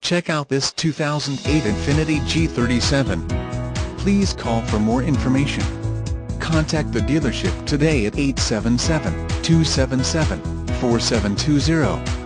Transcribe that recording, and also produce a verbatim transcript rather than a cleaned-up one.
Check out this two thousand eight Infiniti G thirty-seven. Please call for more information. Contact the dealership today at eight seven seven, two seven seven, four seven two zero.